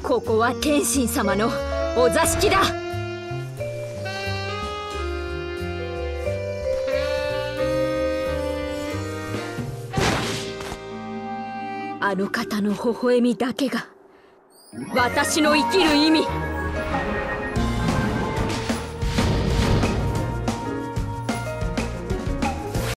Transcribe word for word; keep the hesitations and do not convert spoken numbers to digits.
ここは天心様のお座敷だ。あの方の微笑みだけが私の生きる意味。